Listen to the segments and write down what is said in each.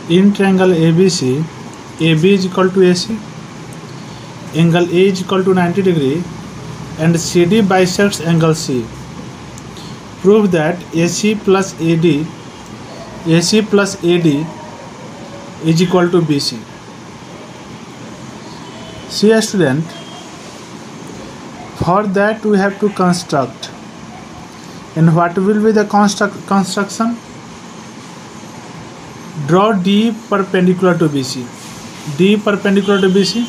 In triangle ABC, AB is equal to AC, angle A is equal to 90 degree, and CD bisects angle C. Prove that AC plus AD is equal to BC. See, student, for that we have to construct. And what will be the construction? Draw D perpendicular to BC. D perpendicular to BC.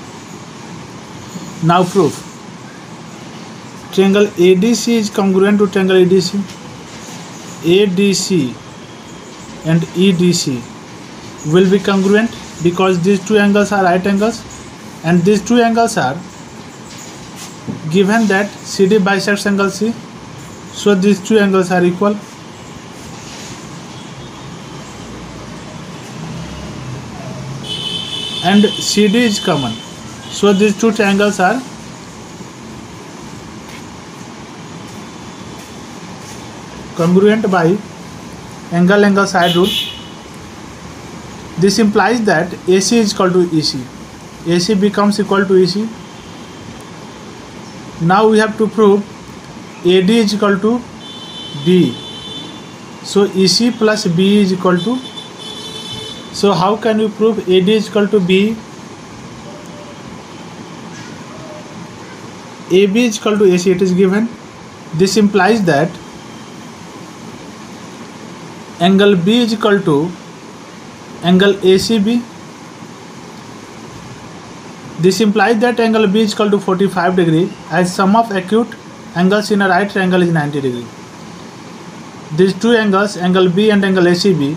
Now proof. Triangle ADC is congruent to triangle ADC. ADC and EDC will be congruent because these two angles are right angles, and these two angles are given that CD bisects angle C, so these two angles are equal. And CD is common, so these two triangles are congruent by angle side rule. This implies that AC is equal to EC. AC becomes equal to EC. Now we have to prove AD is equal to B. So EC plus B is equal to. So how can we prove AD is equal to B? AB is equal to AC, it is given. This implies that angle B is equal to angle ACB. This implies that angle B is equal to 45 degree, as sum of acute angles in a right triangle is 90 degree. These two angles, angle B and angle ACB,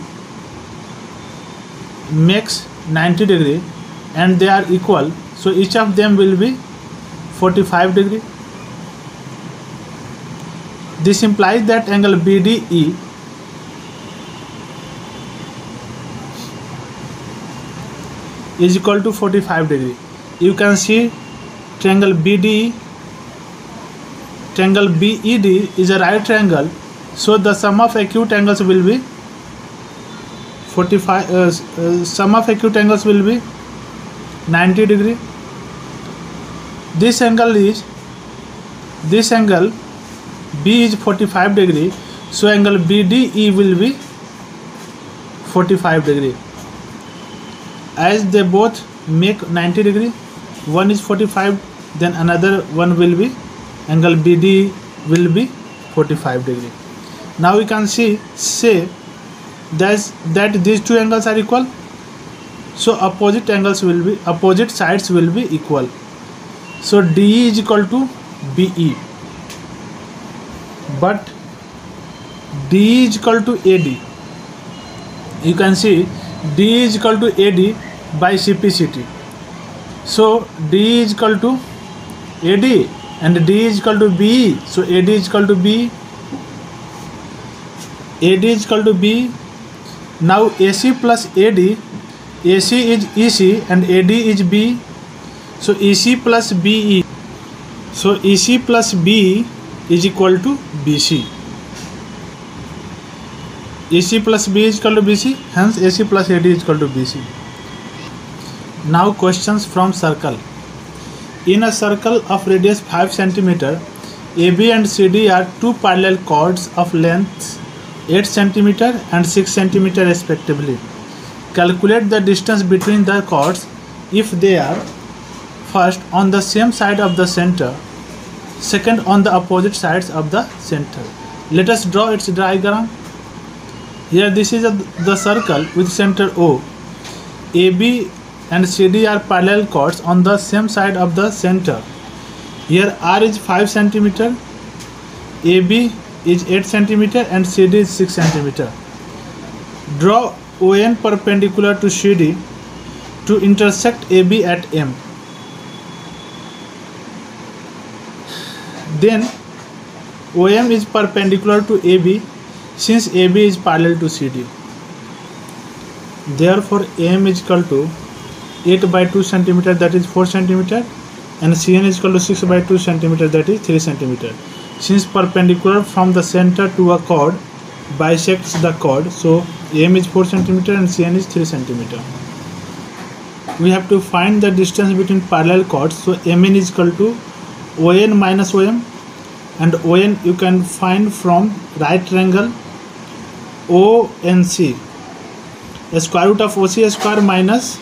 makes 90 degree and they are equal, so each of them will be 45 degree. This implies that angle BDE is equal to 45 degree. You can see triangle BDE, triangle BED is a right triangle, so the sum of acute angles will be 45. Sum of acute angles will be 90 degree. This angle B is 45 degree, so angle BDE will be 45 degree. As they both make 90 degree, one is 45, then another one will be angle BD will be 45 degree. Now we can say that these two angles are equal, so opposite sides will be equal. So DE is equal to BE, but DE is equal to AD. You can see D is equal to AD by CPCT. So D is equal to AD and D is equal to BE. So AD is equal to B. AD is equal to B. Now AC plus AD, AC is EC and AD is B. So EC plus BE. So EC plus BE is equal to BC. AC plus B is equal to BC, hence AC plus AD is equal to BC. Now questions from circle. In a circle of radius 5 cm, AB and CD are two parallel chords of lengths 8 cm and 6 cm respectively. Calculate the distance between the chords if they are first on the same side of the center, second on the opposite sides of the center. Let us draw its diagram. Here this is the circle with center O. AB and CD are parallel chords on the same side of the center. Here R is 5 cm, AB is 8 cm and CD is 6 cm. Draw ON perpendicular to CD to intersect AB at M. Then OM is perpendicular to AB since AB is parallel to CD. Therefore AM is equal to 8 by 2 cm, that is 4 cm, and CN is equal to 6 by 2 cm, that is 3 cm. Since perpendicular from the center to a chord bisects the chord. So AM is 4 centimeter and CN is 3 centimeter. We have to find the distance between parallel chords. So MN is equal to ON minus OM, and ON you can find from right triangle ONC. The square root of OC square minus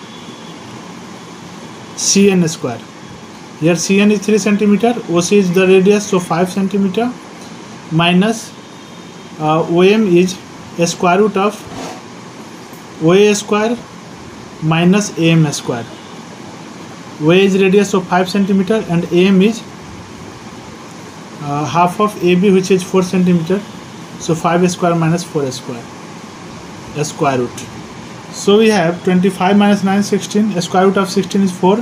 CN square. Here CN is 3 centimeter, OC is the radius, so 5 centimeter, minus OM is a square root of OA square minus AM square. OA is radius, so 5 centimeter, and AM is half of AB, which is 4 centimeter, so 5 square minus 4 square, a square root. So we have 25 minus 9 16, a square root of 16 is 4.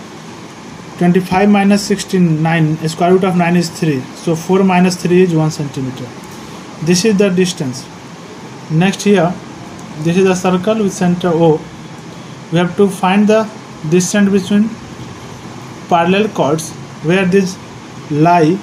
25 minus 16 9, a square root of 9 is 3, so 4 minus 3 is 1 centimeter. This is the distance. Next here, this is a circle with center O. We have to find the distance between parallel chords where these lie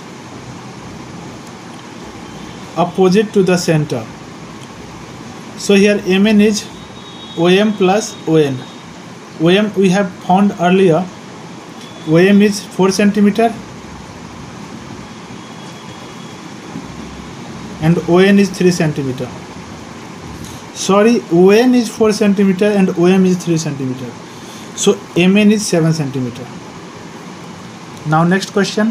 opposite to the center. So here MN is OM plus ON. OM we have found earlier. OM is 4 centimeter and ON is 3 centimeter. Sorry, ON is 4 centimeter and OM is 3 centimeter. So MN is 7 centimeter. Now next question.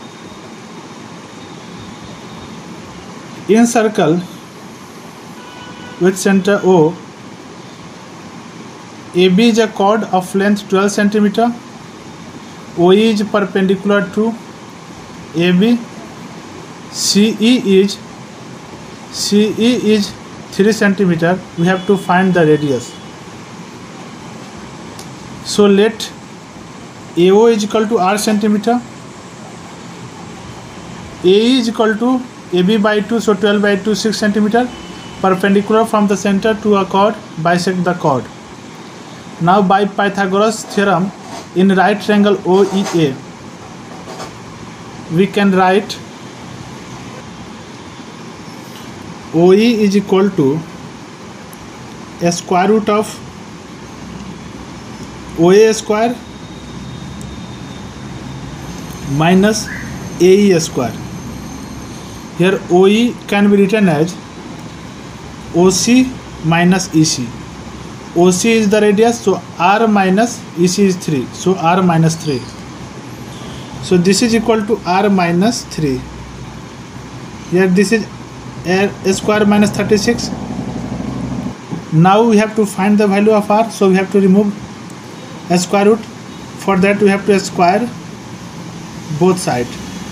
In circle with center O, AB is a chord of length 12 centimeter. OE is perpendicular to AB. CE is 3 centimeter. We have to find the radius. So let AO is equal to R centimeter. AE is equal to AB by 2, so 12 by 2, 6 centimeter. Perpendicular from the center to a chord, bisect the chord. Now by Pythagoras theorem, in right triangle OEA, we can write OE is equal to a square root of OA square minus AE square. Here OE can be written as OC minus EC. OC is the radius, so R minus EC is 3, so R minus 3. So this is equal to R minus 3. Here this is a square minus 36. Now we have to find the value of R, so we have to remove a square root. For that we have to square both sides.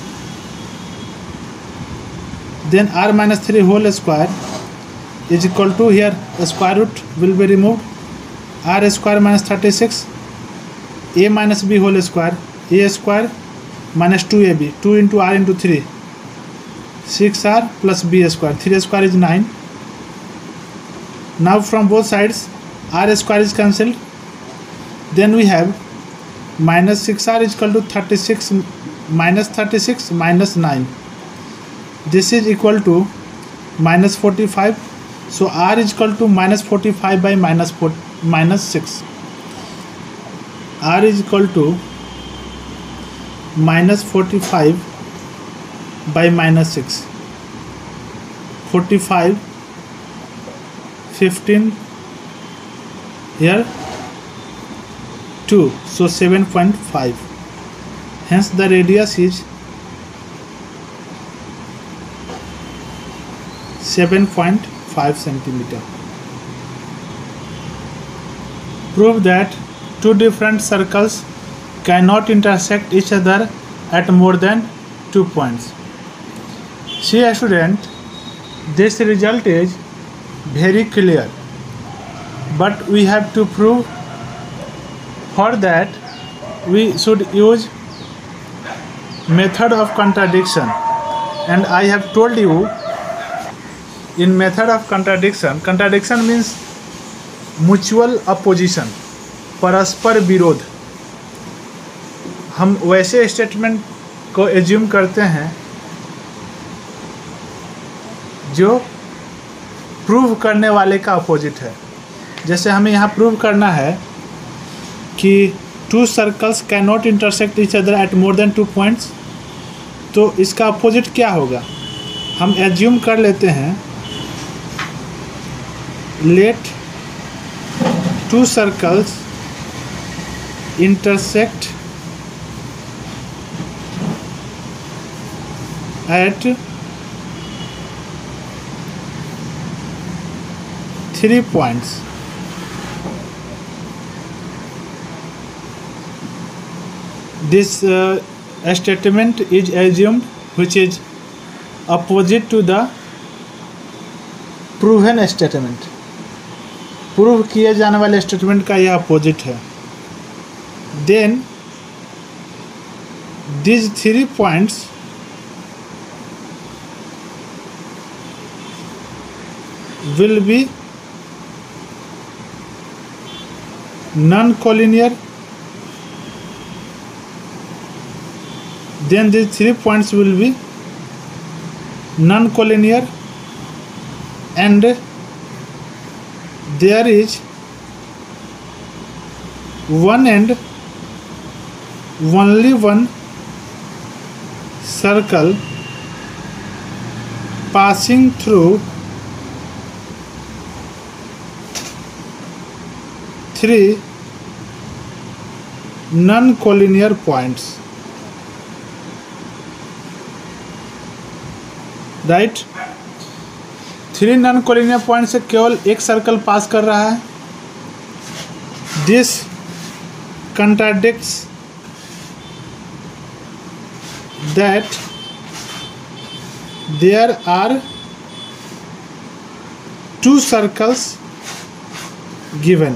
Then R minus 3 whole square is equal to, here a square root will be removed, R square minus 36, A minus B whole square, A square minus 2AB, 2 into R into 3, 6R plus B square, 3 square is 9. Now from both sides R square is cancelled. Then we have minus 6R is equal to 36 minus 9. This is equal to minus 45. So R is equal to minus 45 by minus 6. R is equal to minus 45 by minus 6. 45, 15, here 2, so 7.5. Hence the radius is 7.5 centimeter. Prove that two different circles cannot intersect each other at more than 2 points. See student, this result is very clear, but we have to prove. For that we should use method of contradiction, and I have told you in method of contradiction, contradiction means mutual opposition, परस्पर विरोध. हम वैसे statement को assume करते हैं जो prove करने वाले का अपोजिट है। जैसे हमें यहाँ प्रूव करना है कि two circles can not intersect each other at more than 2 points, तो इसका अपोजिट क्या होगा? हम एज्यूम कर लेते हैं, let two circles intersect at 3 points. This statement is assumed which is opposite to the proven statement. Prove किए जाने वाले स्टेटमेंट का यह अपोजिट है। Then these 3 points will be non-collinear. Then these 3 points will be non-collinear, and there is one and only one circle passing through 3 non-collinear points. Right, 3 non-collinear point से केवल एक circle pass कर रहा है। This contradicts that there are 2 circles given.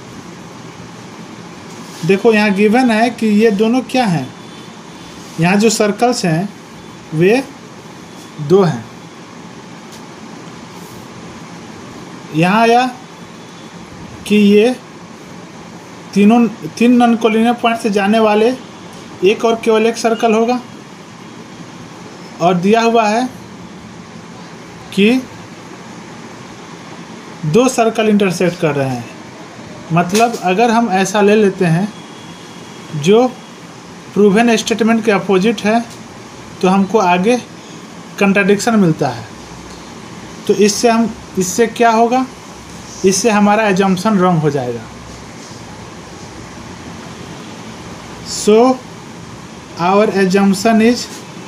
देखो यहाँ given है कि ये दोनों क्या हैं, यहाँ जो सर्कल्स हैं वे 2 हैं। यहाँ आया कि ये 3 non-collinear पॉइंट से जाने वाले एक और केवल एक सर्कल होगा, और दिया हुआ है कि 2 सर्कल इंटरसेक्ट कर रहे हैं। मतलब अगर हम ऐसा ले लेते हैं जो प्रूवन स्टेटमेंट के अपोजिट है, तो हमको आगे कंट्राडिक्शन मिलता है। तो इससे क्या होगा? इससे हमारा एजम्पशन रॉन्ग हो जाएगा। So our assumption is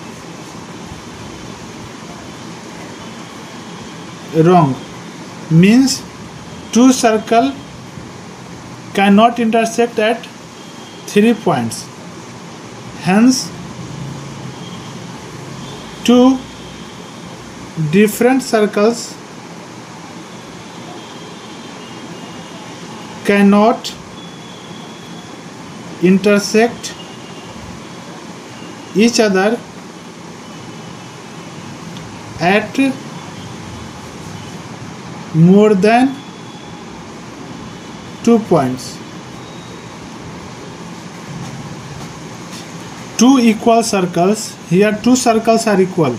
wrong, means 2 circle can not intersect at 3 points. Hence 2 different circles cannot intersect each other at more than 2 points. 2 equal circles, here 2 circles are equal.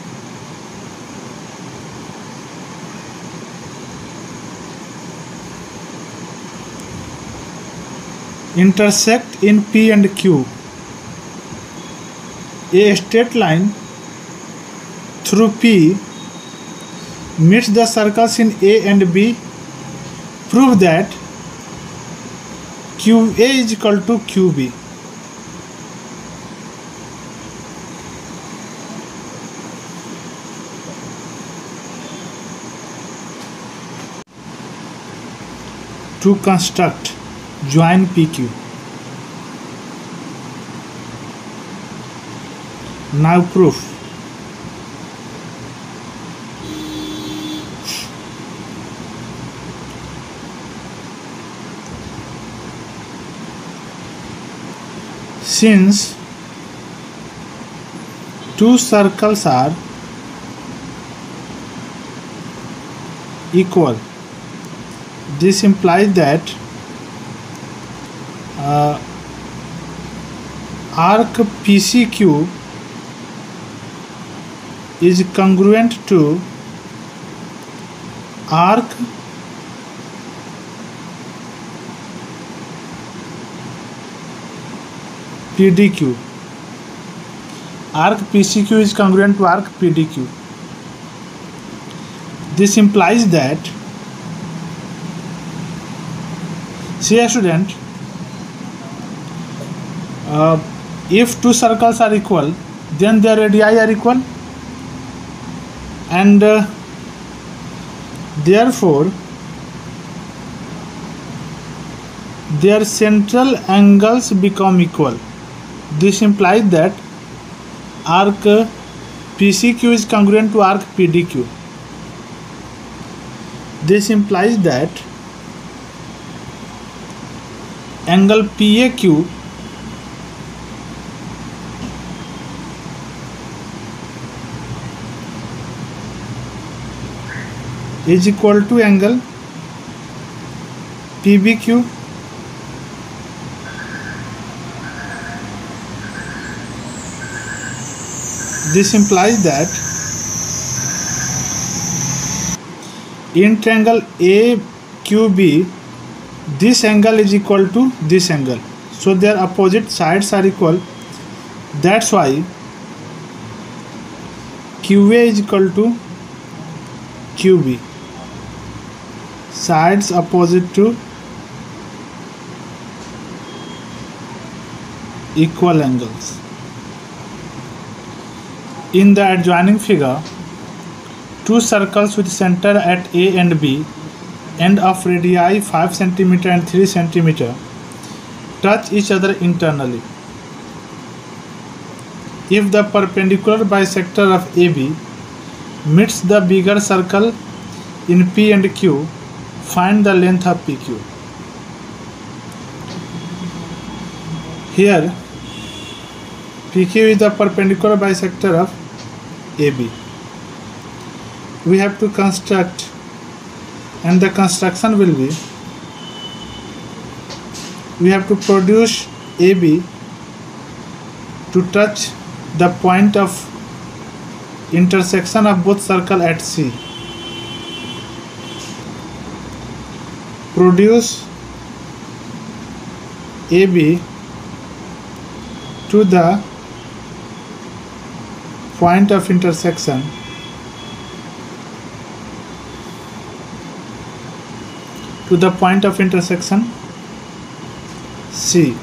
Intersect in P and Q. A straight line through P meets the circles in A and B. Prove that QA is equal to QB. To construct join PQ. Now proof. Since 2 circles are equal, this implies that arc PCQ is congruent to arc PDQ. Arc PCQ is congruent to arc PDQ. This implies that, see a student, if two circles are equal, then their radii are equal, and therefore their central angles become equal. This implies that arc PCQ is congruent to arc PDQ. This implies that angle PAQ is equal to angle PBQ. This implies that in triangle AQB, this angle is equal to this angle, so their opposite sides are equal. That's why QA is equal to QB, sides opposite to equal angles. In the adjoining figure, two circles with center at A and B, end of radii 5 cm and 3 cm, touch each other internally. If the perpendicular bisector of AB meets the bigger circle in P and Q, find the length of PQ. Here, PQ is the perpendicular bisector of AB. We have to construct, and the construction will be, we have to produce AB to touch the point of intersection of both circle at C. Produce AB to the point of intersection C.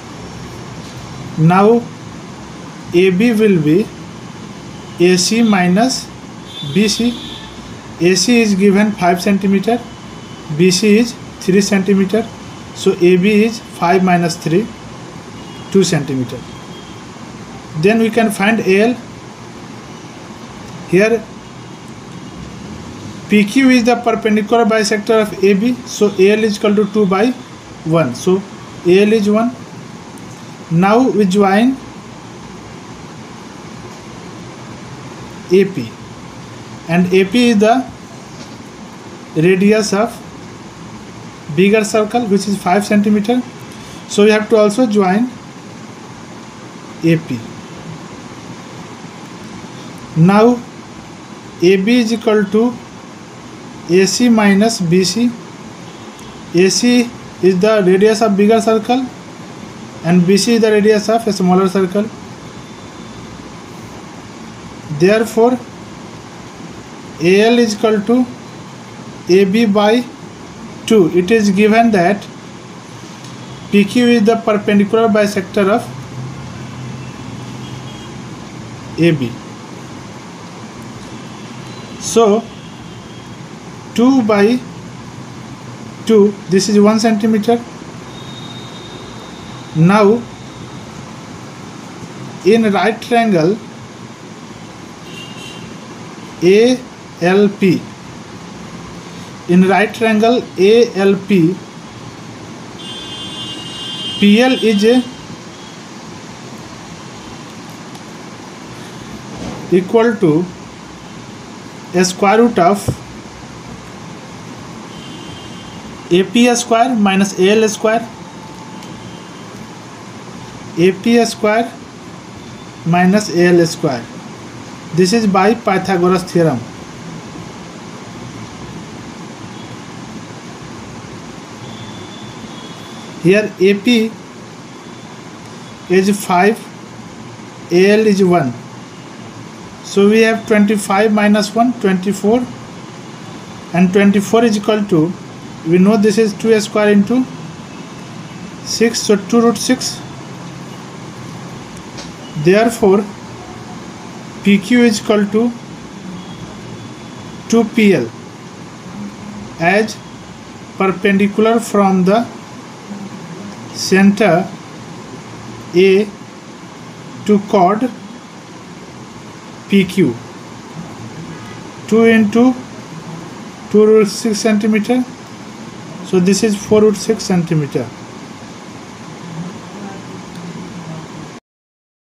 Now AB will be AC minus BC. AC is given 5 cm, BC is 3 cm, so AB is 5 minus 3, 2 cm. Then we can find AL. Here PQ is the perpendicular bisector of AB, so AL is equal to 2 by 1, so AL is 1. Now we join AP, and AP is the radius of bigger circle, which is 5 cm, so we have to also join AP. Now AB is equal to AC minus BC. AC is the radius of bigger circle and BC is the radius of a smaller circle. Therefore AL is equal to AB by 2. It is given that PQ is the perpendicular bisector of AB. So 2 by 2, this is 1 cm. Now in right triangle ALP, in right triangle ALP, PL is equal to a square root of AP square minus AL square, AP square minus AL square. This is by Pythagoras theorem. Here AP is 5, AL is 1. So we have 25 minus 1, 24, and 24 is equal to, we know this is 2 square into 6, so 2 root 6. Therefore PQ is equal to 2PL, as perpendicular from the center A to chord PQ. 2 into 2 root 6 centimeter, so this is 4 root 6 centimeter.